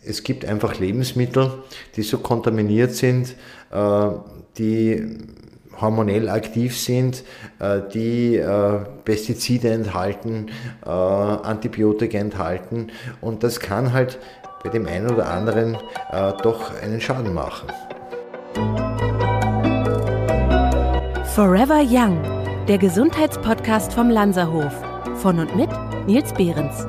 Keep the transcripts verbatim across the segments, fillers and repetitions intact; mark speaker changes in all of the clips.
Speaker 1: Es gibt einfach Lebensmittel, die so kontaminiert sind, äh, die hormonell aktiv sind, äh, die äh, Pestizide enthalten, äh, Antibiotika enthalten, und das kann halt bei dem einen oder anderen äh, doch einen Schaden machen.
Speaker 2: Forever Young, der Gesundheitspodcast vom Lanzerhof. Von und mit Nils Behrens.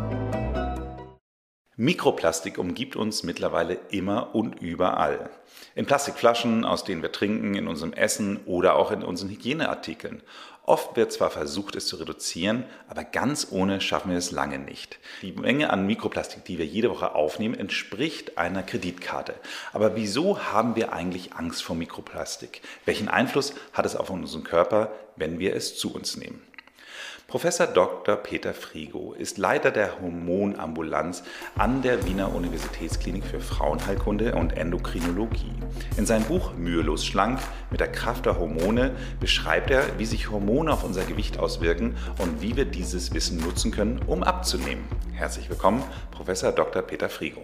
Speaker 3: Mikroplastik umgibt uns mittlerweile immer und überall. In Plastikflaschen, aus denen wir trinken, in unserem Essen oder auch in unseren Hygieneartikeln. Oft wird zwar versucht, es zu reduzieren, aber ganz ohne schaffen wir es lange nicht. Die Menge an Mikroplastik, die wir jede Woche aufnehmen, entspricht einer Kreditkarte. Aber wieso haben wir eigentlich Angst vor Mikroplastik? Welchen Einfluss hat es auf unseren Körper, wenn wir es zu uns nehmen? Professor Doktor Peter Frigo ist Leiter der Hormonambulanz an der Wiener Universitätsklinik für Frauenheilkunde und Endokrinologie. In seinem Buch Mühelos schlank mit der Kraft der Hormone beschreibt er, wie sich Hormone auf unser Gewicht auswirken und wie wir dieses Wissen nutzen können, um abzunehmen. Herzlich willkommen, Professor Doktor Peter Frigo.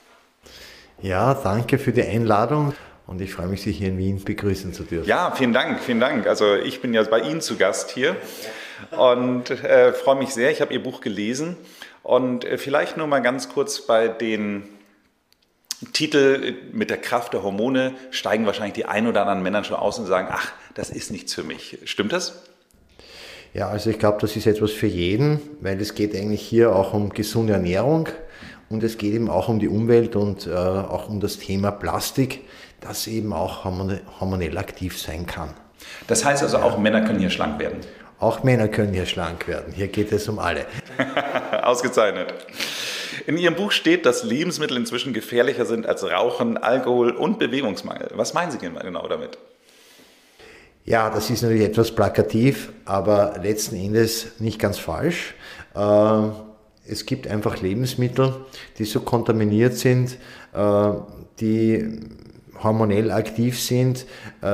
Speaker 1: Ja, danke für die Einladung. Und ich freue mich, Sie hier in Wien begrüßen zu dürfen.
Speaker 3: Ja, vielen Dank, vielen Dank. Also ich bin ja bei Ihnen zu Gast hier und äh, freue mich sehr. Ich habe Ihr Buch gelesen und äh, vielleicht nur mal ganz kurz bei den Titel mit der Kraft der Hormone steigen wahrscheinlich die ein oder anderen Männer schon aus und sagen, ach, das ist nichts für mich. Stimmt das?
Speaker 1: Ja, also ich glaube, das ist etwas für jeden, weil es geht eigentlich hier auch um gesunde Ernährung und es geht eben auch um die Umwelt und äh, auch um das Thema Plastik, das eben auch hormonell aktiv sein kann.
Speaker 3: Das heißt also, auch Männer können hier schlank werden?
Speaker 1: Auch Männer können hier schlank werden. Hier geht es um alle.
Speaker 3: Ausgezeichnet. In Ihrem Buch steht, dass Lebensmittel inzwischen gefährlicher sind als Rauchen, Alkohol und Bewegungsmangel. Was meinen Sie genau damit?
Speaker 1: Ja, das ist natürlich etwas plakativ, aber letzten Endes nicht ganz falsch. Es gibt einfach Lebensmittel, die so kontaminiert sind, die hormonell aktiv sind,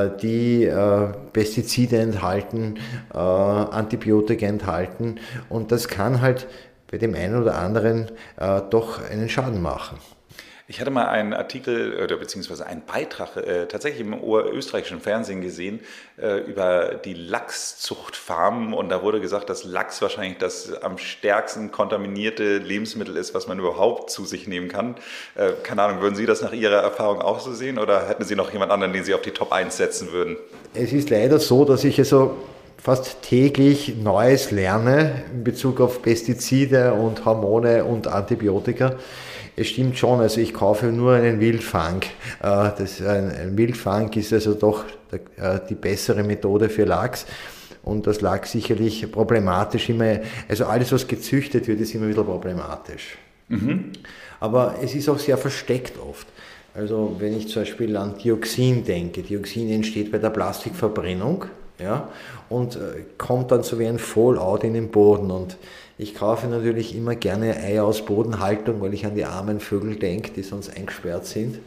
Speaker 1: die Pestizide enthalten, Antibiotika enthalten, und das kann halt bei dem einen oder anderen doch einen Schaden machen.
Speaker 3: Ich hatte mal einen Artikel oder beziehungsweise einen Beitrag äh, tatsächlich im österreichischen Fernsehen gesehen äh, über die Lachszuchtfarmen, und da wurde gesagt, dass Lachs wahrscheinlich das am stärksten kontaminierte Lebensmittel ist, was man überhaupt zu sich nehmen kann. Äh, keine Ahnung, würden Sie das nach Ihrer Erfahrung auch so sehen oder hätten Sie noch jemand anderen, den Sie auf die Top eins setzen würden?
Speaker 1: Es ist leider so, dass ich also fast täglich Neues lerne in Bezug auf Pestizide und Hormone und Antibiotika. Es stimmt schon, also ich kaufe nur einen Wildfang. Das, ein Wildfang ist also doch die bessere Methode für Lachs. Und das Lachs sicherlich problematisch immer, also alles, was gezüchtet wird, ist immer ein bisschen problematisch. Mhm. Aber es ist auch sehr versteckt oft. Also wenn ich zum Beispiel an Dioxin denke, Dioxin entsteht bei der Plastikverbrennung, ja, und äh, kommt dann so wie ein Fallout in den Boden. Und ich kaufe natürlich immer gerne Eier aus Bodenhaltung, weil ich an die armen Vögel denke, die sonst eingesperrt sind.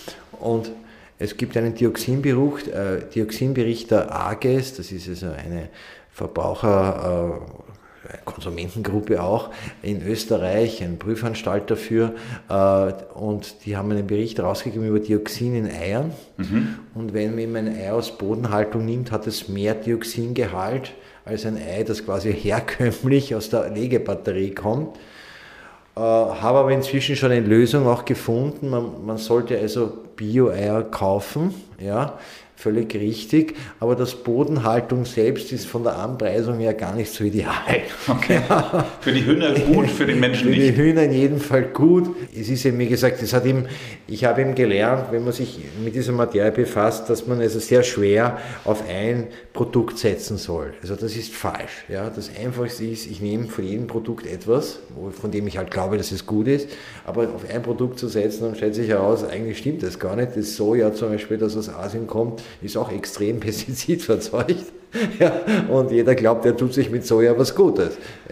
Speaker 1: Und es gibt einen Dioxinbericht, äh, Dioxinbericht der A G E S, das ist also eine Verbraucher- äh, Konsumentengruppe auch in Österreich, ein Prüfanstalt dafür, äh, und die haben einen Bericht rausgegeben über Dioxin in Eiern. Mhm. Und wenn man ein Ei aus Bodenhaltung nimmt, hat es mehr Dioxingehalt als ein Ei, das quasi herkömmlich aus der Legebatterie kommt. Äh, habe aber inzwischen schon eine Lösung auch gefunden. Man, man sollte also Bio-Eier kaufen, ja, völlig richtig, aber das Bodenhaltung selbst ist von der Anpreisung her gar nicht so ideal.
Speaker 3: Okay. Ja. Für die Hühner gut, für den Menschen nicht.
Speaker 1: Für die Hühner in jedem Fall gut. Es ist eben, wie gesagt, es hat ihm, ich habe eben gelernt, wenn man sich mit dieser Materie befasst, dass man also sehr schwer auf ein Produkt setzen soll. Also das ist falsch. Ja. Das Einfachste ist, ich nehme von jedem Produkt etwas, von dem ich halt glaube, dass es gut ist, aber auf ein Produkt zu setzen, dann stellt sich heraus, eigentlich stimmt das gar nicht. Das Soja zum Beispiel, das aus Asien kommt, ist auch extrem pestizidverzeugt. Ja, und jeder glaubt, er tut sich mit Soja was Gutes. Ja.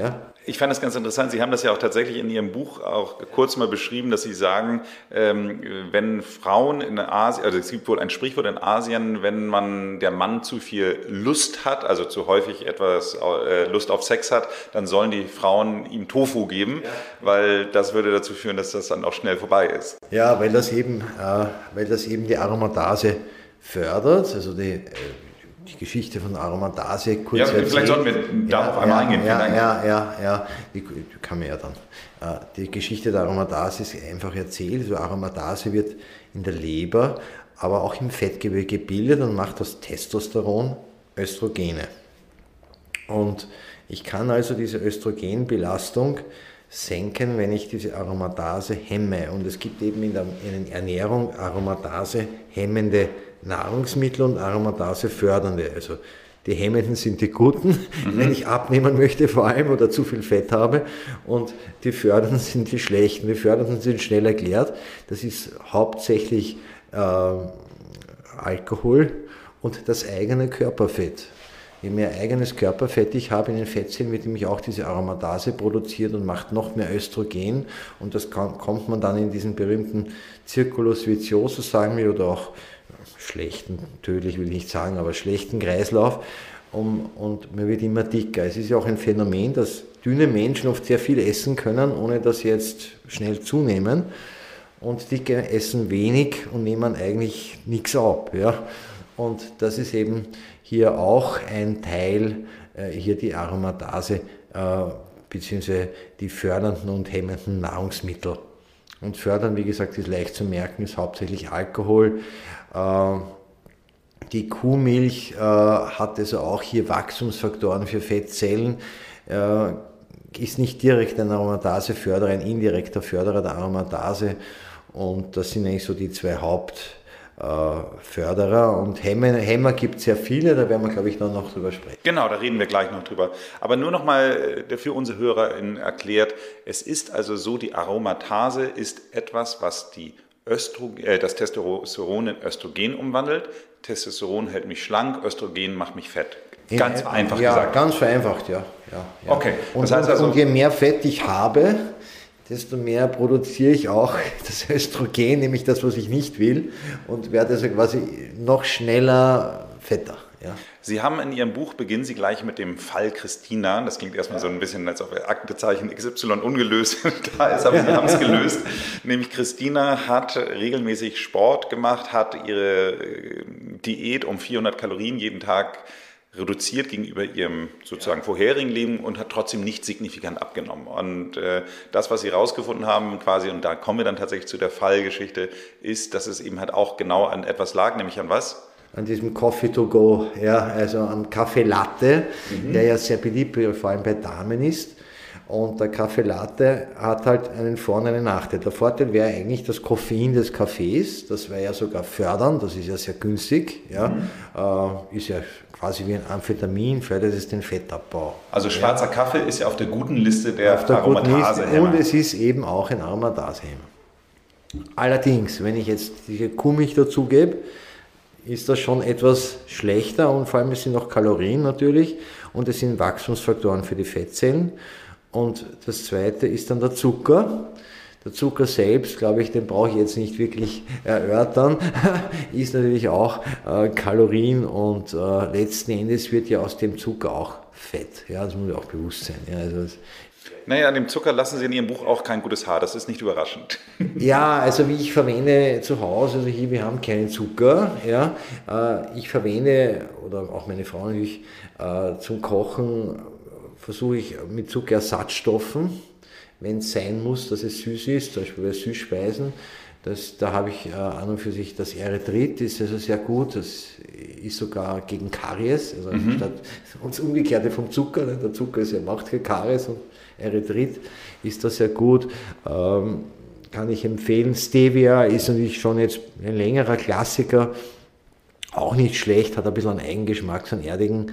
Speaker 3: Ich fand das ganz interessant. Sie haben das ja auch tatsächlich in Ihrem Buch auch kurz mal beschrieben, dass Sie sagen, ähm, wenn Frauen in Asien, also es gibt wohl ein Sprichwort in Asien, wenn man der Mann zu viel Lust hat, also zu häufig etwas äh, Lust auf Sex hat, dann sollen die Frauen ihm Tofu geben, ja. weil das würde dazu führen, dass das dann auch schnell vorbei ist.
Speaker 1: Ja, weil das eben, äh, weil das eben die Aromatase fördert, also die äh, die Geschichte von Aromatase kurz
Speaker 3: ja,
Speaker 1: erzählen.
Speaker 3: Vielleicht sollten wir darauf
Speaker 1: ja,
Speaker 3: einmal
Speaker 1: ja,
Speaker 3: eingehen.
Speaker 1: Ja, ja, ja, ja, die kann man ja dann. Die Geschichte der Aromatase ist einfach erzählt. Also Aromatase wird in der Leber, aber auch im Fettgewebe gebildet und macht aus Testosteron Östrogene. Und ich kann also diese Östrogenbelastung senken, wenn ich diese Aromatase hemme. Und es gibt eben in der, in der Ernährung Aromatase hemmende Nahrungsmittel und Aromatase fördernde. Also die hemmenden sind die guten, mhm. wenn ich abnehmen möchte vor allem oder zu viel Fett habe, und die fördernden sind die schlechten. Die fördernden sind schnell erklärt. Das ist hauptsächlich äh, Alkohol und das eigene Körperfett. Je mehr eigenes Körperfett ich habe in den Fettzellen, wird nämlich auch diese Aromatase produziert und macht noch mehr Östrogen, und das kann, kommt man dann in diesen berühmten Circulus viciosus, sagen wir, oder auch schlechten, tödlich will ich nicht sagen, aber schlechten Kreislauf, um, und man wird immer dicker. Es ist ja auch ein Phänomen, dass dünne Menschen oft sehr viel essen können, ohne dass sie jetzt schnell zunehmen, und dicke essen wenig und nehmen eigentlich nichts ab. Ja? Und das ist eben hier auch ein Teil, äh, hier die Aromatase, äh, beziehungsweise die fördernden und hemmenden Nahrungsmittel. Und fördern, wie gesagt, ist leicht zu merken, ist hauptsächlich Alkohol. Die Kuhmilch hat also auch hier Wachstumsfaktoren für Fettzellen, ist nicht direkt ein Aromatase-Förderer, ein indirekter Förderer der Aromatase. Und das sind eigentlich so die zwei Hauptförderer. Und Hämmer, Hämmer gibt es sehr viele, da werden wir, glaube ich, noch, noch drüber sprechen.
Speaker 3: Genau, da reden wir gleich noch drüber. Aber nur noch mal für unsere HörerInnen erklärt, es ist also so, die Aromatase ist etwas, was die Östro, äh, das Testosteron in Östrogen umwandelt. Testosteron hält mich schlank, Östrogen macht mich fett. Ganz
Speaker 1: ja,
Speaker 3: einfach
Speaker 1: ja,
Speaker 3: gesagt.
Speaker 1: Ja, ganz vereinfacht, ja. ja, ja.
Speaker 3: Okay.
Speaker 1: Und,
Speaker 3: das heißt also,
Speaker 1: und je mehr Fett ich habe, desto mehr produziere ich auch das Östrogen, nämlich das, was ich nicht will, und werde also quasi noch schneller fetter. Ja.
Speaker 3: Sie haben in Ihrem Buch, beginnen Sie gleich mit dem Fall Christina. Das klingt erstmal so ein bisschen, als ob Aktenzeichen X Y ungelöst da ist, aber Sie haben es gelöst. Nämlich Christina hat regelmäßig Sport gemacht, hat ihre Diät um vierhundert Kalorien jeden Tag reduziert gegenüber ihrem sozusagen vorherigen Leben und hat trotzdem nicht signifikant abgenommen. Und äh, das, was Sie rausgefunden haben quasi, und da kommen wir dann tatsächlich zu der Fallgeschichte, ist, dass es eben halt auch genau an etwas lag, nämlich an was?
Speaker 1: An diesem Coffee to go, ja, also am Kaffee Latte, mhm. der ja sehr beliebt, vor allem bei Damen ist. Und der Kaffee Latte hat halt einen Vor- und einen Nachteil. Der Vorteil wäre eigentlich das Koffein des Kaffees, das wäre ja sogar fördern, das ist ja sehr günstig, ja, mhm. äh, ist ja quasi wie ein Amphetamin, fördert es den Fettabbau.
Speaker 3: Also schwarzer ja. Kaffee ist ja auf der guten Liste der,
Speaker 1: der
Speaker 3: Aromatase-Hämmer.
Speaker 1: Und es ist eben auch ein Aromatase-Hämmer. Allerdings, wenn ich jetzt diese Kuhmilch dazugebe, ist das schon etwas schlechter, und vor allem es sind noch Kalorien natürlich und es sind Wachstumsfaktoren für die Fettzellen. Und das zweite ist dann der Zucker. Der Zucker selbst, glaube ich, den brauche ich jetzt nicht wirklich erörtern, ist natürlich auch äh, Kalorien, und äh, letzten Endes wird ja aus dem Zucker auch Fett. Ja, das muss ja auch bewusst sein. Ja, also das,
Speaker 3: Naja, an dem Zucker lassen Sie in Ihrem Buch auch kein gutes Haar, das ist nicht überraschend.
Speaker 1: Ja, also wie ich verwende zu Hause, also hier, wir haben keinen Zucker, ja, äh, ich verwende, oder auch meine Frau natürlich, äh, zum Kochen versuche ich mit Zuckerersatzstoffen, wenn es sein muss, dass es süß ist, zum Beispiel bei Süßspeisen. Das, da habe ich äh, an und für sich das Erythrit, ist also sehr gut, das ist sogar gegen Karies, also mhm. statt das Umgekehrte vom Zucker, ne? Der Zucker ist ja, macht kein Karies, und Erythrit ist da sehr gut, ähm, kann ich empfehlen. Stevia ist natürlich schon jetzt ein längerer Klassiker, auch nicht schlecht, hat ein bisschen einen Eigengeschmack, so einen erdigen,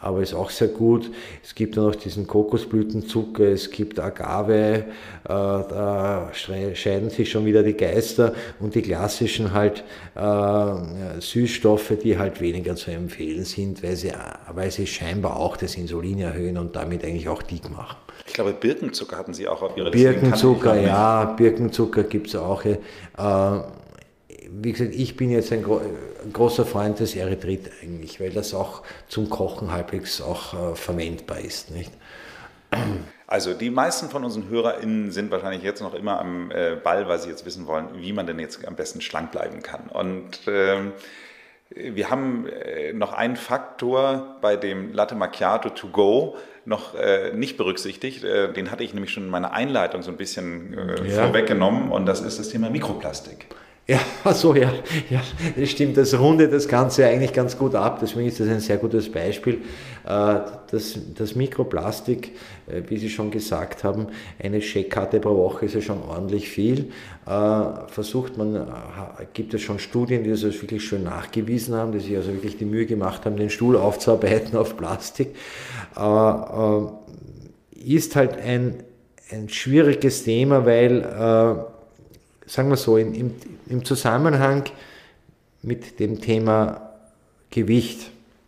Speaker 1: aber ist auch sehr gut. Es gibt dann noch diesen Kokosblütenzucker, es gibt Agave, äh, da scheiden sich schon wieder die Geister und die klassischen halt äh, Süßstoffe, die halt weniger zu empfehlen sind, weil sie, weil sie scheinbar auch das Insulin erhöhen und damit eigentlich auch dick machen.
Speaker 3: Ich glaube, Birkenzucker hatten Sie auch auf Ihrer
Speaker 1: Liste. Birkenzucker, ja, Birkenzucker gibt es auch. Äh, wie gesagt, ich bin jetzt ein, gro- ein großer Freund des Erythrit eigentlich, weil das auch zum Kochen halbwegs auch äh, verwendbar ist, nicht?
Speaker 3: Also die meisten von unseren HörerInnen sind wahrscheinlich jetzt noch immer am äh, Ball, weil sie jetzt wissen wollen, wie man denn jetzt am besten schlank bleiben kann. Und ähm, wir haben äh, noch einen Faktor bei dem Latte Macchiato to go noch äh, nicht berücksichtigt. Äh, den hatte ich nämlich schon in meiner Einleitung so ein bisschen äh, ja. vorweggenommen und das ist das Thema Mikroplastik.
Speaker 1: Ja, so ja, ja, das stimmt. Das rundet das Ganze eigentlich ganz gut ab. Deswegen ist das ein sehr gutes Beispiel. Das, das Mikroplastik, wie Sie schon gesagt haben, eine Scheckkarte pro Woche ist ja schon ordentlich viel. Versucht man, gibt es schon Studien, die das wirklich schön nachgewiesen haben, die sich also wirklich die Mühe gemacht haben, den Stuhl aufzuarbeiten auf Plastik. Ist halt ein, ein schwieriges Thema, weil sagen wir so, im, im Zusammenhang mit dem Thema Gewicht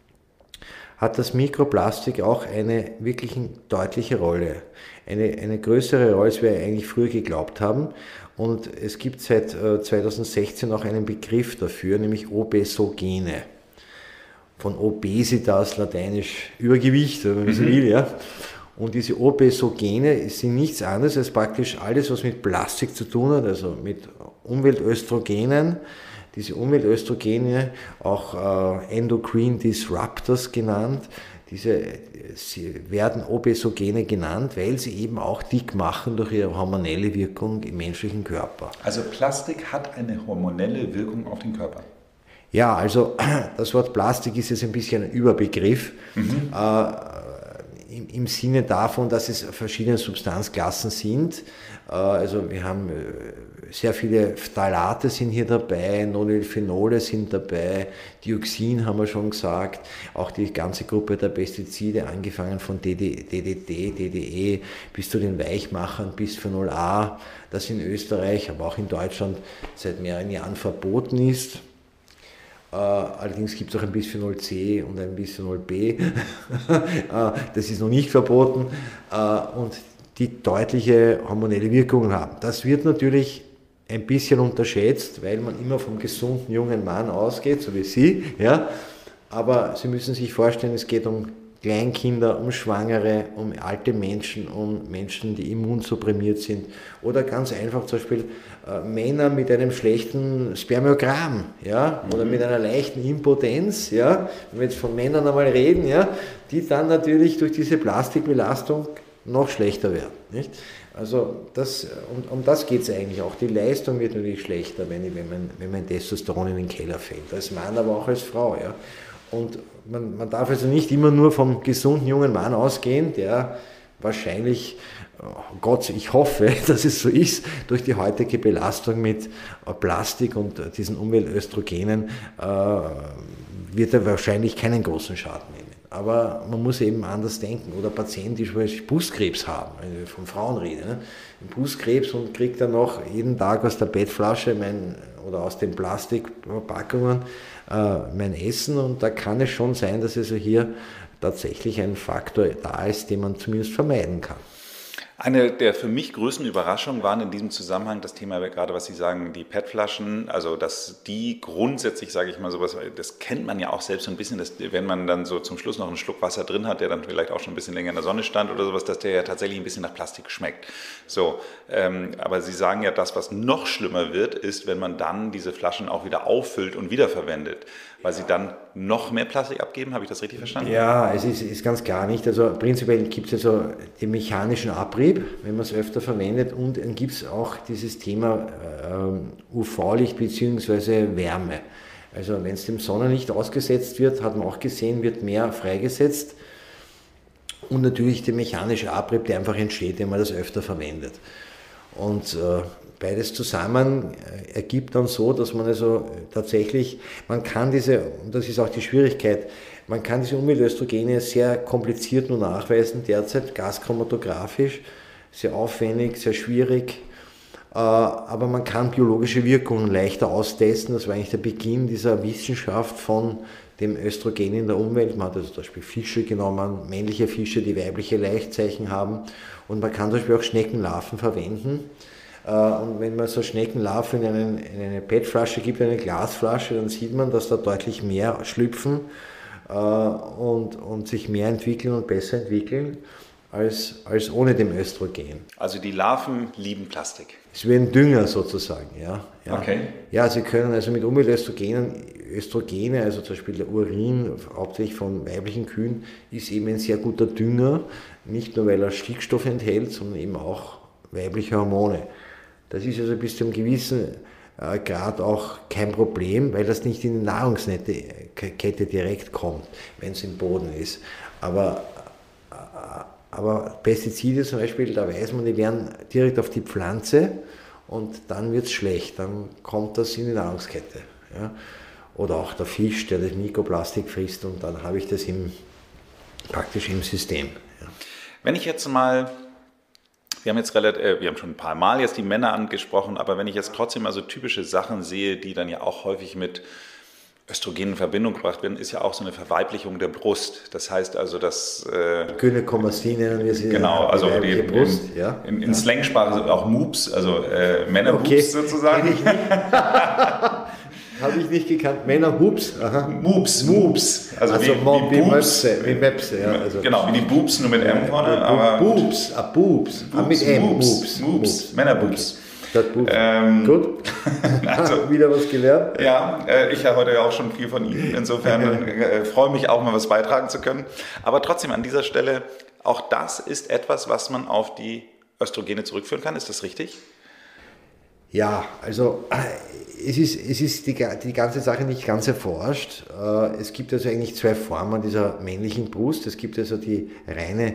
Speaker 1: hat das Mikroplastik auch eine wirklich deutliche Rolle, eine, eine größere Rolle, als wir eigentlich früher geglaubt haben. Und es gibt seit äh, zweitausendsechzehn auch einen Begriff dafür, nämlich Obesogene. Von Obesitas, lateinisch Übergewicht, wenn man so will, ja. Und diese Obesogene sind nichts anderes als praktisch alles, was mit Plastik zu tun hat, also mit Umweltöstrogenen. Diese Umweltöstrogene, auch äh, Endocrine Disruptors genannt, diese sie werden Obesogene genannt, weil sie eben auch dick machen durch ihre hormonelle Wirkung im menschlichen Körper.
Speaker 3: Also Plastik hat eine hormonelle Wirkung auf den Körper?
Speaker 1: Ja, also das Wort Plastik ist jetzt ein bisschen ein Überbegriff. Mhm. Äh, im Sinne davon, dass es verschiedene Substanzklassen sind. Also wir haben sehr viele Phthalate sind hier dabei, Nonylphenole sind dabei, Dioxin haben wir schon gesagt, auch die ganze Gruppe der Pestizide, angefangen von D D T, D D E bis zu den Weichmachern, Bisphenol A, das in Österreich, aber auch in Deutschland seit mehreren Jahren verboten ist. Uh, allerdings gibt es auch ein Bisphenol C und ein Bisphenol B, uh, das ist noch nicht verboten uh, und die deutliche hormonelle Wirkungen haben. Das wird natürlich ein bisschen unterschätzt, weil man immer vom gesunden jungen Mann ausgeht, so wie Sie, ja? Aber Sie müssen sich vorstellen, es geht um Kleinkinder, um Schwangere, um alte Menschen, um Menschen, die immunsupprimiert sind oder ganz einfach zum Beispiel äh, Männer mit einem schlechten Spermiogramm, ja, oder mit einer leichten Impotenz, ja, wenn wir jetzt von Männern einmal reden, ja, die dann natürlich durch diese Plastikbelastung noch schlechter werden, nicht? Also das, um, um das geht es eigentlich auch. Die Leistung wird natürlich schlechter, wenn, ich, wenn, man, wenn mein Testosteron in den Keller fällt, als Mann, aber auch als Frau, ja. Und man, man darf also nicht immer nur vom gesunden jungen Mann ausgehen, der wahrscheinlich, oh Gott, ich hoffe, dass es so ist, durch die heutige Belastung mit Plastik und diesen Umweltöstrogenen äh, wird er wahrscheinlich keinen großen Schaden nehmen. Aber man muss eben anders denken. Oder Patienten, die zum Beispiel Brustkrebs haben, wenn ich von Frauen rede, ne? Brustkrebs und kriegt dann noch jeden Tag aus der Bettflasche mein, oder aus den Plastikpackungen äh, mein Essen. Und da kann es schon sein, dass also hier tatsächlich ein Faktor da ist, den man zumindest vermeiden kann.
Speaker 3: Eine der für mich größten Überraschungen waren in diesem Zusammenhang das Thema, gerade was Sie sagen, die P E T-Flaschen, also dass die grundsätzlich, sage ich mal sowas, das kennt man ja auch selbst so ein bisschen, dass wenn man dann so zum Schluss noch einen Schluck Wasser drin hat, der dann vielleicht auch schon ein bisschen länger in der Sonne stand oder sowas, dass der ja tatsächlich ein bisschen nach Plastik schmeckt. So, ähm, aber Sie sagen ja, das, was noch schlimmer wird, ist, wenn man dann diese Flaschen auch wieder auffüllt und wiederverwendet, weil sie dann noch mehr Plastik abgeben. Habe ich das richtig verstanden?
Speaker 1: Ja, es ist, ist ganz klar nicht. Also prinzipiell gibt es also den mechanischen Abrieb, wenn man es öfter verwendet, und dann gibt es auch dieses Thema äh, U V-Licht bzw. Wärme. Also wenn es dem Sonnenlicht ausgesetzt wird, hat man auch gesehen, wird mehr freigesetzt, und natürlich der mechanische Abrieb, der einfach entsteht, wenn man das öfter verwendet. Und äh, beides zusammen ergibt dann so, dass man also tatsächlich, man kann diese, und das ist auch die Schwierigkeit, Man kann diese Umweltöstrogene sehr kompliziert nur nachweisen, derzeit gaschromatografisch, sehr aufwendig, sehr schwierig, aber man kann biologische Wirkungen leichter austesten. Das war eigentlich der Beginn dieser Wissenschaft von dem Östrogen in der Umwelt. Man hat also zum Beispiel Fische genommen, männliche Fische, die weibliche Laichzeichen haben, und man kann zum Beispiel auch Schneckenlarven verwenden. Und wenn man so Schneckenlarven in, einen, in eine P E T-Flasche gibt, eine Glasflasche, dann sieht man, dass da deutlich mehr schlüpfen und, und sich mehr entwickeln und besser entwickeln als, als ohne dem Östrogen.
Speaker 3: Also die Larven lieben Plastik?
Speaker 1: Es ist wie ein Dünger sozusagen, ja. Ja.
Speaker 3: Okay.
Speaker 1: Ja, sie können also mit Umweltöstrogenen, Östrogene, also zum Beispiel der Urin, hauptsächlich von weiblichen Kühen, ist eben ein sehr guter Dünger, nicht nur weil er Stickstoff enthält, sondern eben auch weibliche Hormone. Das ist also bis zu einem gewissen äh, Grad auch kein Problem, weil das nicht in die Nahrungskette direkt kommt, wenn es im Boden ist. Aber, äh, aber Pestizide zum Beispiel, da weiß man, die werden direkt auf die Pflanze und dann wird es schlecht, dann kommt das in die Nahrungskette. Ja? Oder auch der Fisch, der das Mikroplastik frisst, und dann habe ich das im, praktisch im System. Ja.
Speaker 3: Wenn ich jetzt mal... Wir haben jetzt relativ, äh, wir haben schon ein paar Mal jetzt die Männer angesprochen, aber wenn ich jetzt trotzdem mal so typische Sachen sehe, die dann ja auch häufig mit Östrogen in Verbindung gebracht werden, ist ja auch so eine Verweiblichung der Brust. Das heißt also, dass... Äh,
Speaker 1: Gynekomastie nennen wir sie.
Speaker 3: Genau, also die, die
Speaker 1: Brust.
Speaker 3: In,
Speaker 1: ja.
Speaker 3: in, in
Speaker 1: ja.
Speaker 3: Slangsprache auch Moops, also äh, Männerboobs
Speaker 1: okay.
Speaker 3: sozusagen.
Speaker 1: Ich Habe ich nicht gekannt. Männer Hoops.
Speaker 3: Moops, Moops.
Speaker 1: Also, also wie, wie, wie Möpse. Wie Möpse, ja. Also.
Speaker 3: Genau, wie die Boobs, nur mit M vorne. Aber
Speaker 1: Boobs, ah, Boobs.
Speaker 3: Boobs,
Speaker 1: ah, mit M.
Speaker 3: Moobs, Moobs, Männerboobs.
Speaker 1: Okay. Ähm, Gut. Also, wieder was gelernt.
Speaker 3: Ja, äh, ich habe heute ja auch schon viel von Ihnen. Insofern äh, freue mich auch mal was beitragen zu können. Aber trotzdem an dieser Stelle, auch das ist etwas, was man auf die Östrogene zurückführen kann. Ist das richtig?
Speaker 1: Ja, also es ist, es ist die, die ganze Sache nicht ganz erforscht. Es gibt also eigentlich zwei Formen dieser männlichen Brust. Es gibt also die reine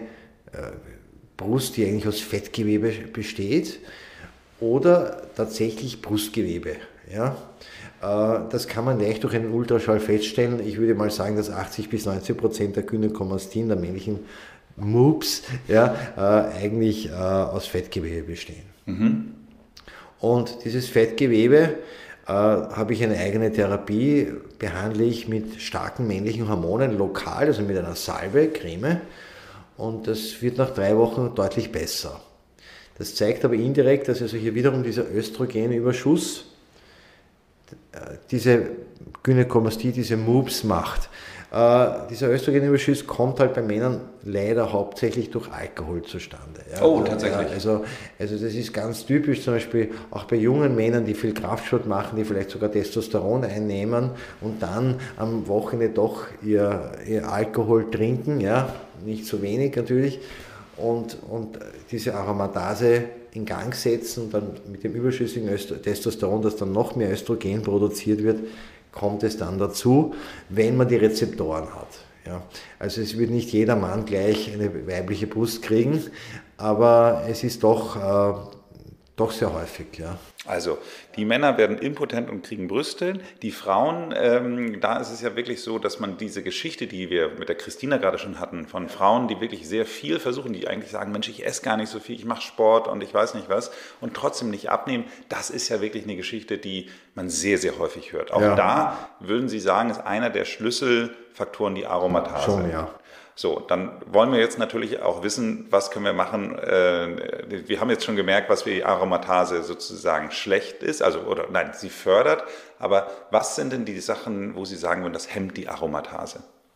Speaker 1: Brust, die eigentlich aus Fettgewebe besteht, oder tatsächlich Brustgewebe. Ja? Das kann man leicht durch einen Ultraschall feststellen. Ich würde mal sagen, dass achtzig bis neunzig Prozent der Gynekomastien, der männlichen Moops, ja, eigentlich aus Fettgewebe bestehen. Mhm. Und dieses Fettgewebe äh, habe ich eine eigene Therapie, behandle ich mit starken männlichen Hormonen lokal, also mit einer Salbe, Creme, und das wird nach drei Wochen deutlich besser. Das zeigt aber indirekt, dass also hier wiederum dieser Östrogenüberschuss äh, diese Gynekomastie, diese Moops macht. Äh, dieser Östrogenüberschuss kommt halt bei Männern leider hauptsächlich durch Alkohol zustande. Ja.
Speaker 3: Oh,
Speaker 1: also,
Speaker 3: tatsächlich.
Speaker 1: Ja, also, also das ist ganz typisch, zum Beispiel auch bei jungen Männern, die viel Kraftsport machen, die vielleicht sogar Testosteron einnehmen und dann am Wochenende doch ihr, ihr Alkohol trinken, ja, nicht so wenig natürlich, und, und diese Aromatase in Gang setzen und dann mit dem überschüssigen Öst- Testosteron, das dann noch mehr Östrogen produziert wird, kommt es dann dazu, wenn man die Rezeptoren hat. Ja. Also es wird nicht jeder Mann gleich eine weibliche Brust kriegen, aber es ist doch, äh, doch sehr häufig. Ja.
Speaker 3: Also die Männer werden impotent und kriegen Brüste. Die Frauen, ähm, da ist es ja wirklich so, dass man diese Geschichte, die wir mit der Christina gerade schon hatten, von Frauen, die wirklich sehr viel versuchen, die eigentlich sagen, Mensch, ich esse gar nicht so viel, ich mache Sport und ich weiß nicht was und trotzdem nicht abnehmen, das ist ja wirklich eine Geschichte, die man sehr, sehr häufig hört. Auch ja. Da würden Sie sagen, ist einer der Schlüsselfaktoren die Aromatase.
Speaker 1: Schon, ja.
Speaker 3: So, dann wollen wir jetzt natürlich auch wissen, was können wir machen. Wir haben jetzt schon gemerkt, was für die Aromatase sozusagen schlecht ist, also oder nein, sie fördert. Aber was sind denn die Sachen, wo Sie sagen würden, das hemmt die Aromatase?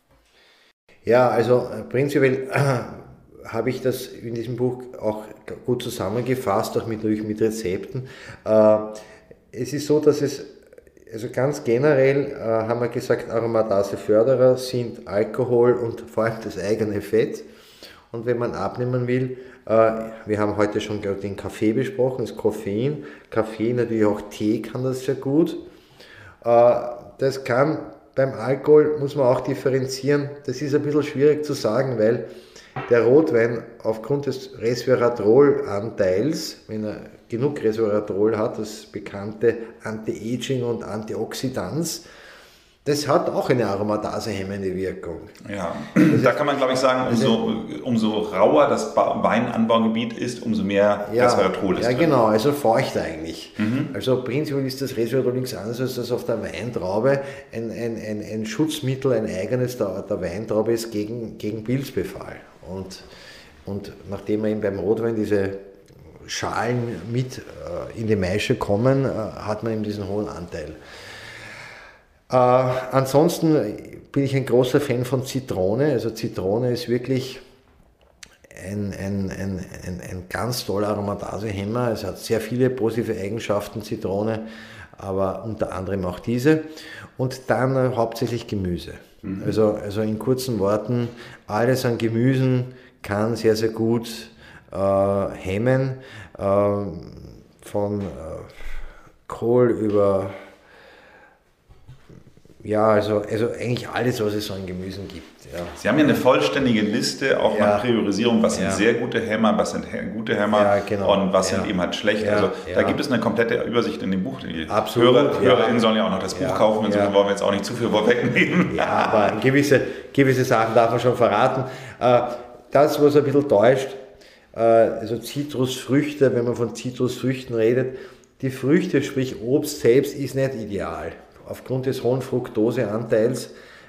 Speaker 1: Ja, also prinzipiell äh, habe ich das in diesem Buch auch gut zusammengefasst, auch mit, mit Rezepten. Äh, es ist so, dass es Also ganz generell äh, haben wir gesagt, Aromataseförderer sind Alkohol und vor allem das eigene Fett. Und wenn man abnehmen will, äh, wir haben heute schon den Kaffee besprochen, das Koffein. Kaffee, natürlich auch Tee kann das sehr gut. Äh, das kann beim Alkohol, muss man auch differenzieren, das ist ein bisschen schwierig zu sagen, weil der Rotwein aufgrund des Resveratrol-Anteils, wenn er genug Resveratrol hat, das bekannte Anti-Aging und Antioxidans, Das hat auch eine aromatasehemmende Wirkung.
Speaker 3: Ja, da kann man, glaube ich, sagen, umso, umso rauer das Weinanbaugebiet ist, umso mehr
Speaker 1: ja,
Speaker 3: Resveratrol ist.
Speaker 1: Ja,
Speaker 3: drin.
Speaker 1: Genau, also feucht eigentlich.
Speaker 3: Mhm.
Speaker 1: Also prinzipiell ist das Resveratrol nichts anderes, als dass auf der Weintraube ein, ein, ein, ein Schutzmittel, ein eigenes der, der Weintraube ist gegen, gegen Pilzbefall. Und, und nachdem man eben beim Rotwein diese Schalen mit äh, in die Maische kommen, äh, hat man eben diesen hohen Anteil. Äh, ansonsten bin ich ein großer Fan von Zitrone. Also Zitrone ist wirklich ein, ein, ein, ein, ein ganz toller Aromatasehemmer. Es hat sehr viele positive Eigenschaften, Zitrone, aber unter anderem auch diese. Und dann äh, hauptsächlich Gemüse. Mhm. Also, also in kurzen Worten, alles an Gemüsen kann sehr, sehr gut äh, hemmen. Äh, von äh, Kohl über Ja, also, also eigentlich alles, was es so an Gemüsen gibt. Ja.
Speaker 3: Sie haben ja eine vollständige Liste, auch
Speaker 1: ja.
Speaker 3: nach Priorisierung, was sind
Speaker 1: ja.
Speaker 3: sehr gute Hämmer, was sind gute Hämmer
Speaker 1: ja, genau.
Speaker 3: und was
Speaker 1: ja.
Speaker 3: sind eben halt schlecht.
Speaker 1: Ja.
Speaker 3: Also
Speaker 1: ja.
Speaker 3: da gibt es eine komplette Übersicht in dem Buch. Die
Speaker 1: Absolut.
Speaker 3: Hörer,
Speaker 1: ja.
Speaker 3: HörerInnen sollen ja auch noch das Buch
Speaker 1: ja.
Speaker 3: kaufen, insofern
Speaker 1: ja.
Speaker 3: wollen wir jetzt auch nicht zu viel vorwegnehmen.
Speaker 1: Ja, aber gewisse, gewisse Sachen darf man schon verraten. Das, was ein bisschen täuscht, also Zitrusfrüchte, wenn man von Zitrusfrüchten redet, die Früchte, sprich Obst selbst, ist nicht ideal. Aufgrund des hohen Fructoseanteils.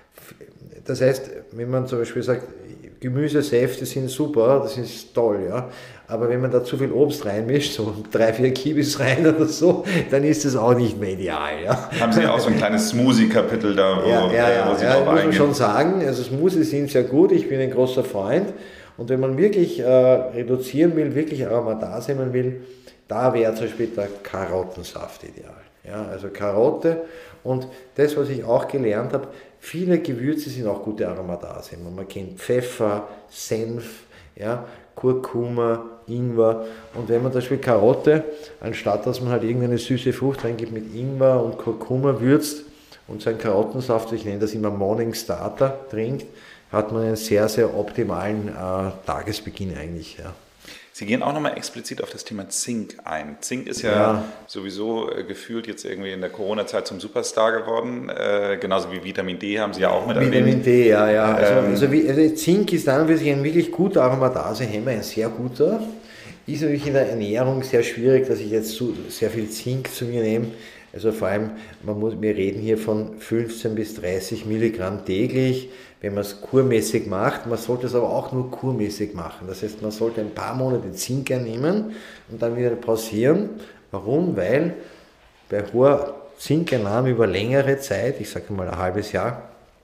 Speaker 1: Das heißt, wenn man zum Beispiel sagt, Gemüsesäfte sind super, das ist toll, ja. Aber wenn man da zu viel Obst reinmischt, so drei, vier Kiwis rein oder so, dann ist das auch nicht mehr ideal, ja.
Speaker 3: Haben Sie auch so ein kleines Smoothie-Kapitel da, wo,
Speaker 1: ja, ja, ja,
Speaker 3: wo Sie
Speaker 1: ja,
Speaker 3: drauf
Speaker 1: muss man
Speaker 3: eingehen?
Speaker 1: schon sagen, also Smoothies sind sehr gut, ich bin ein großer Freund. Und wenn man wirklich äh, reduzieren will, wirklich Aromatase man will, da wäre zum Beispiel der Karottensaft ideal. Ja, also Karotte und das, was ich auch gelernt habe, viele Gewürze sind auch gute Aromatase. Man kennt Pfeffer, Senf, ja, Kurkuma, Ingwer und wenn man zum Beispiel Karotte, anstatt dass man halt irgendeine süße Frucht reingibt mit Ingwer und Kurkuma würzt und seinen Karottensaft, ich nenne das immer Morning Starter, trinkt, hat man einen sehr, sehr optimalen äh, Tagesbeginn eigentlich. Ja.
Speaker 3: Sie gehen auch nochmal explizit auf das Thema Zink ein. Zink ist ja,
Speaker 1: ja.
Speaker 3: sowieso äh, gefühlt jetzt irgendwie in der Corona-Zeit zum Superstar geworden. Äh, genauso wie Vitamin D haben Sie ja auch mit erwähnt.
Speaker 1: Vitamin D, ja, ja. Also,
Speaker 3: Ähm,
Speaker 1: also, wie, also Zink ist dann für sich ein wirklich guter Aromatasehemmer, ein sehr guter. Ist natürlich in der Ernährung sehr schwierig, dass ich jetzt so sehr viel Zink zu mir nehme. Also vor allem, man muss, wir reden hier von fünfzehn bis dreißig Milligramm täglich, wenn man es kurmäßig macht. Man sollte es aber auch nur kurmäßig machen. Das heißt, man sollte ein paar Monate Zink einnehmen und dann wieder pausieren. Warum? Weil bei hoher Zinkeinnahme über längere Zeit, ich sage mal ein halbes Jahr,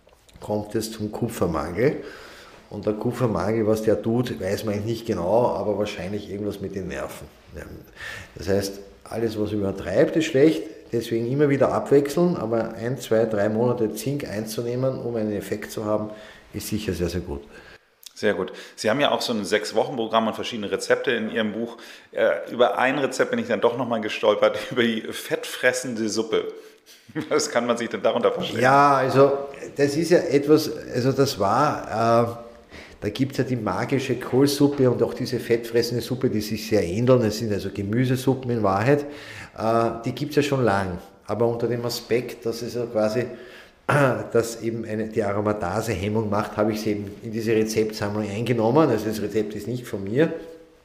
Speaker 1: kommt es zum Kupfermangel. Und der Kupfermangel, was der tut, weiß man nicht genau, aber wahrscheinlich irgendwas mit den Nerven. Das heißt, alles, was übertreibt, ist schlecht. Deswegen immer wieder abwechseln, aber ein, zwei, drei Monate Zink einzunehmen, um einen Effekt zu haben, ist sicher sehr, sehr gut.
Speaker 3: Sehr gut. Sie haben ja auch so ein Sechs-Wochen-Programm und verschiedene Rezepte in Ihrem Buch. Äh, über ein Rezept bin ich dann doch nochmal gestolpert, über die fettfressende Suppe. Was kann man sich denn darunter vorstellen?
Speaker 1: Ja, also das ist ja etwas, also das war, äh, da gibt es ja die magische Kohlsuppe und auch diese fettfressende Suppe, die sich sehr ähneln. Es sind also Gemüsesuppen in Wahrheit. Die gibt es ja schon lang, aber unter dem Aspekt, dass es ja quasi, dass eben eine, die Aromatase-Hemmung macht, habe ich sie eben in diese Rezeptsammlung eingenommen. Also das Rezept ist nicht von mir.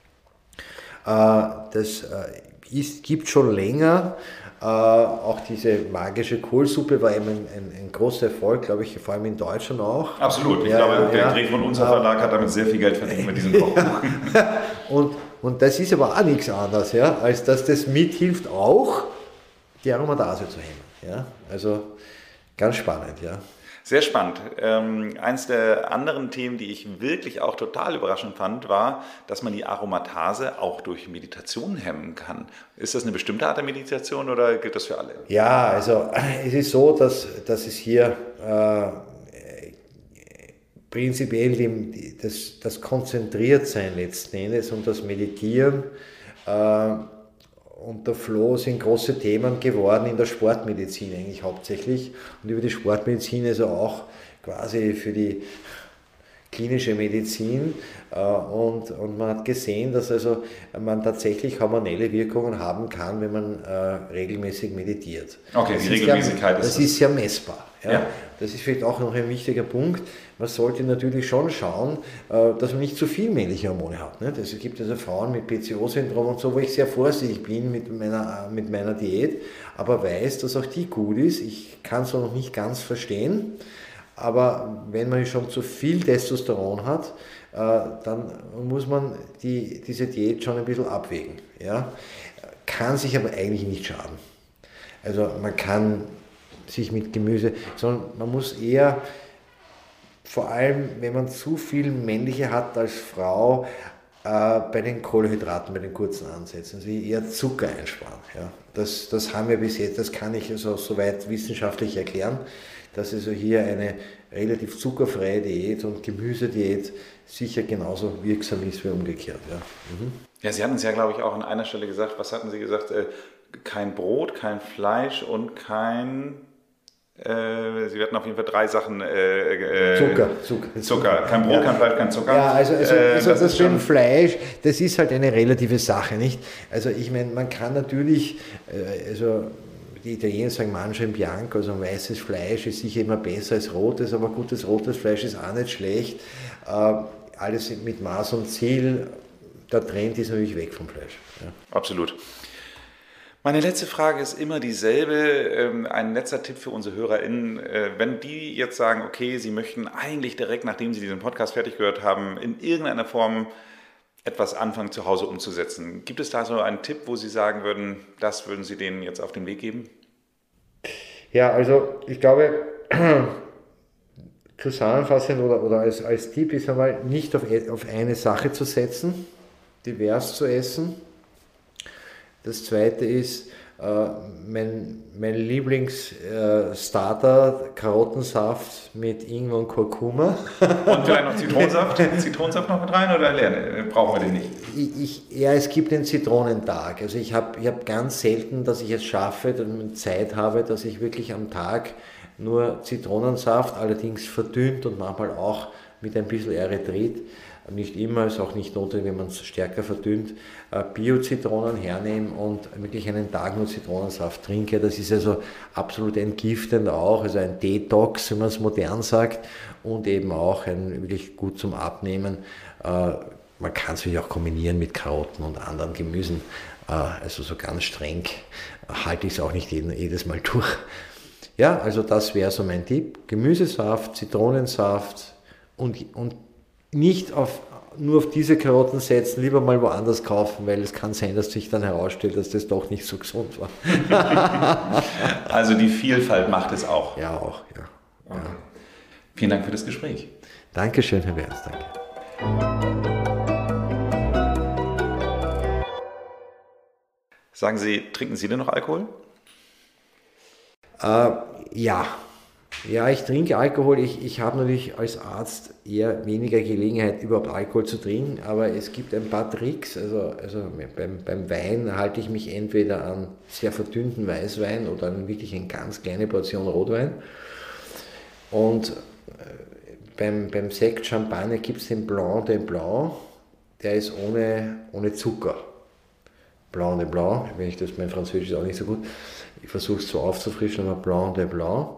Speaker 1: Das ist, gibt schon länger. Auch diese magische Kohlsuppe war eben ein, ein, ein großer Erfolg, glaube ich, vor allem in Deutschland auch.
Speaker 3: Absolut. Ich
Speaker 1: ja,
Speaker 3: glaube, der
Speaker 1: ja.
Speaker 3: Dreh von unser Verlag hat damit sehr viel Geld verdient mit diesem Kochbuch.
Speaker 1: und Und das ist aber auch nichts anderes, ja, als dass das mithilft, auch die Aromatase zu hemmen. Ja? Also ganz spannend, ja.
Speaker 3: Sehr spannend. Ähm, eins der anderen Themen, die ich wirklich auch total überraschend fand, war, dass man die Aromatase auch durch Meditation hemmen kann. Ist das eine bestimmte Art der Meditation oder gilt das für alle?
Speaker 1: Ja, also es ist so, dass, dass es hier äh, prinzipiell die, das, das Konzentriertsein letzten Endes und das Meditieren äh, und der Flow sind große Themen geworden in der Sportmedizin eigentlich hauptsächlich und über die Sportmedizin also auch quasi für die klinische Medizin äh, und, und man hat gesehen, dass also man tatsächlich hormonelle Wirkungen haben kann, wenn man äh, regelmäßig meditiert.
Speaker 3: Okay,
Speaker 1: das
Speaker 3: die Regelmäßigkeit
Speaker 1: ja,
Speaker 3: ist
Speaker 1: das.
Speaker 3: Das
Speaker 1: ist ja messbar. Ja?
Speaker 3: Ja.
Speaker 1: Das ist vielleicht auch noch ein wichtiger Punkt. Man sollte natürlich schon schauen, äh, dass man nicht zu viel männliche Hormone hat. Nicht? Also es gibt also Frauen mit P C O-Syndrom und so, wo ich sehr vorsichtig bin mit meiner, mit meiner Diät, aber weiß, dass auch die gut ist. Ich kann es noch nicht ganz verstehen. Aber wenn man schon zu viel Testosteron hat, äh, dann muss man die, diese Diät schon ein bisschen abwägen. Ja? Kann sich aber eigentlich nicht schaden. Also man kann sich mit Gemüse, sondern man muss eher, vor allem wenn man zu viel männliche hat als Frau, äh, bei den Kohlenhydraten, bei den kurzen Ansätzen, also eher Zucker einsparen. Ja? Das, das haben wir bis jetzt, das kann ich also soweit wissenschaftlich erklären, dass also hier eine relativ zuckerfreie Diät und Gemüsediät sicher genauso wirksam ist wie umgekehrt. Ja, mhm.
Speaker 3: Ja, Sie hatten es ja, glaube ich, auch an einer Stelle gesagt. Was hatten Sie gesagt? Äh, kein Brot, kein Fleisch und kein... Äh, Sie hatten auf jeden Fall drei Sachen. Äh, äh,
Speaker 1: Zucker, Zucker.
Speaker 3: Zucker. Kein Brot, ja. Kein Fleisch, kein Zucker.
Speaker 1: Ja, also, also,
Speaker 3: äh,
Speaker 1: also das, das
Speaker 3: mit
Speaker 1: dem Fleisch, das ist halt eine relative Sache, nicht? Also ich meine, man kann natürlich, äh, also die Italiener sagen Mangia in Bianco, also ein weißes Fleisch ist sicher immer besser als rotes, aber gutes rotes Fleisch ist auch nicht schlecht. Äh, alles mit Maß und Ziel, der Trend ist natürlich weg vom Fleisch. Ja.
Speaker 3: Absolut. Meine letzte Frage ist immer dieselbe. Ein letzter Tipp für unsere HörerInnen. Wenn die jetzt sagen, okay, sie möchten eigentlich direkt, nachdem sie diesen Podcast fertig gehört haben, in irgendeiner Form etwas anfangen, zu Hause umzusetzen. Gibt es da so einen Tipp, wo Sie sagen würden, das würden Sie denen jetzt auf den Weg geben?
Speaker 1: Ja, also ich glaube, zusammenfassend oder, oder als, als Tipp ist einmal, nicht auf, auf eine Sache zu setzen, divers zu essen. Das zweite ist, äh, mein, mein Lieblingsstarter, äh, Karottensaft mit Ingwer und Kurkuma.
Speaker 3: Und vielleicht noch Zitronensaft? Zitronensaft noch mit rein oder leer? Brauchen wir den nicht?
Speaker 1: Ich, ich, ja, es gibt den Zitronentag. Also ich habe ich hab ganz selten, dass ich es schaffe, dass ich Zeit habe, dass ich wirklich am Tag nur Zitronensaft, allerdings verdünnt und manchmal auch mit ein bisschen Erythrit, nicht immer, ist auch nicht notwendig, wenn man es stärker verdünnt, Bio-Zitronen hernehmen und wirklich einen Tag nur Zitronensaft trinke. Das ist also absolut entgiftend auch, also ein Detox, wenn man es modern sagt, und eben auch ein wirklich gut zum Abnehmen. Man kann es natürlich auch kombinieren mit Karotten und anderen Gemüsen, also so ganz streng halte ich es auch nicht jedes Mal durch. Ja, also das wäre so mein Tipp, Gemüsesaft, Zitronensaft und, und nicht auf, nur auf diese Karotten setzen, lieber mal woanders kaufen, weil es kann sein, dass sich dann herausstellt, dass das doch nicht so gesund war.
Speaker 3: Also die Vielfalt macht es auch.
Speaker 1: Ja, auch, ja.
Speaker 3: Okay.
Speaker 1: Ja.
Speaker 3: Vielen Dank für das Gespräch.
Speaker 1: Dankeschön, Herr Werns, danke.
Speaker 3: Sagen Sie, trinken Sie denn noch Alkohol?
Speaker 1: Äh, ja. Ja, ich trinke Alkohol. Ich, ich habe natürlich als Arzt eher weniger Gelegenheit, überhaupt Alkohol zu trinken, aber es gibt ein paar Tricks. Also, also beim, beim Wein halte ich mich entweder an sehr verdünnten Weißwein oder an wirklich eine ganz kleine Portion Rotwein. Und beim, beim Sekt Champagner gibt es den Blanc de Blanc, der ist ohne, ohne Zucker. Blanc de Blanc, wenn ich das, mein Französisch ist auch nicht so gut, ich versuche es so aufzufrischen, aber Blanc de Blanc.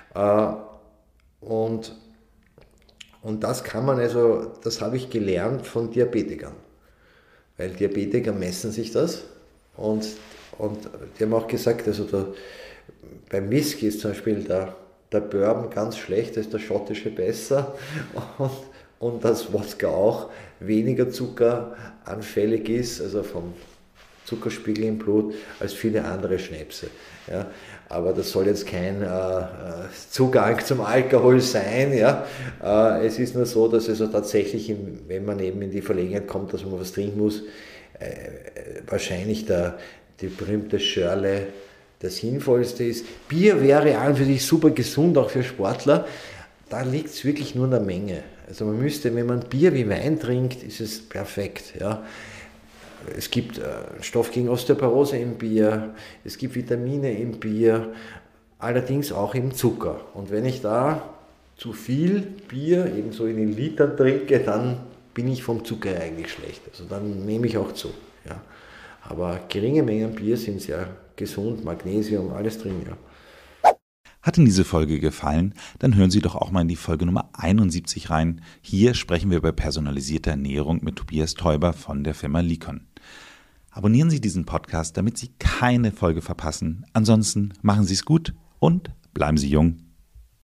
Speaker 1: Und, und das kann man also, das habe ich gelernt von Diabetikern, weil Diabetiker messen sich das und, und die haben auch gesagt, also der, beim Whisky ist zum Beispiel der, der Bourbon ganz schlecht, da ist der schottische besser und, und das Wodka auch weniger zuckeranfällig ist, also vom Zuckerspiegel im Blut, als viele andere Schnäpse. Ja. Aber das soll jetzt kein äh, Zugang zum Alkohol sein. Ja. Äh, es ist nur so, dass also tatsächlich, im, wenn man eben in die Verlegenheit kommt, dass man was trinken muss, äh, wahrscheinlich der, die berühmte Schörle das Sinnvollste ist. Bier wäre an und für sich super gesund, auch für Sportler. Da liegt es wirklich nur in der Menge. Also man müsste, wenn man Bier wie Wein trinkt, ist es perfekt. Ja. Es gibt äh, Stoff gegen Osteoporose im Bier, es gibt Vitamine im Bier, allerdings auch im Zucker. Und wenn ich da zu viel Bier, eben so in den Litern trinke, dann bin ich vom Zucker eigentlich schlecht. Also dann nehme ich auch zu. Ja. Aber geringe Mengen Bier sind sehr gesund, Magnesium, alles drin. Ja.
Speaker 3: Hat Ihnen diese Folge gefallen? Dann hören Sie doch auch mal in die Folge Nummer einundsiebzig rein. Hier sprechen wir über personalisierte Ernährung mit Tobias Täuber von der Firma Likon. Abonnieren Sie diesen Podcast, damit Sie keine Folge verpassen. Ansonsten machen Sie es gut und bleiben Sie jung.